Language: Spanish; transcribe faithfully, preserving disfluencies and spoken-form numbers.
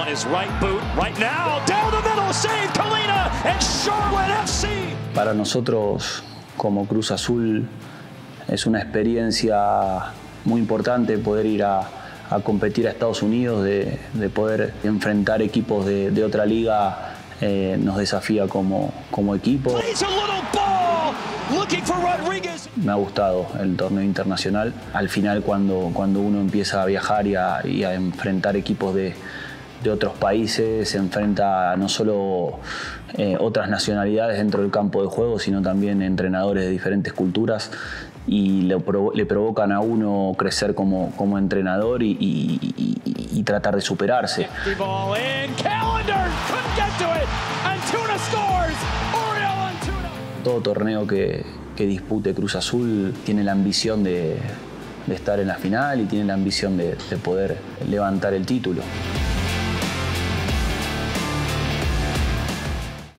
on his right boot right now. Down the middle, save Kalina and Charlotte F C. Para nosotros, como Cruz Azul, es una experiencia muy importante poder ir a, a competir a Estados Unidos, de, de poder enfrentar equipos de, de otra liga, eh, nos desafía como, como equipo. Me ha gustado el torneo internacional. Al final, cuando, cuando uno empieza a viajar y a, y a enfrentar equipos de, de otros países, se enfrenta no solo eh, otras nacionalidades dentro del campo de juego, sino también entrenadores de diferentes culturas, y le, provo le provocan a uno crecer como, como entrenador y, y, y, y tratar de superarse. Todo torneo que, que dispute Cruz Azul tiene la ambición de, de estar en la final y tiene la ambición de, de poder levantar el título.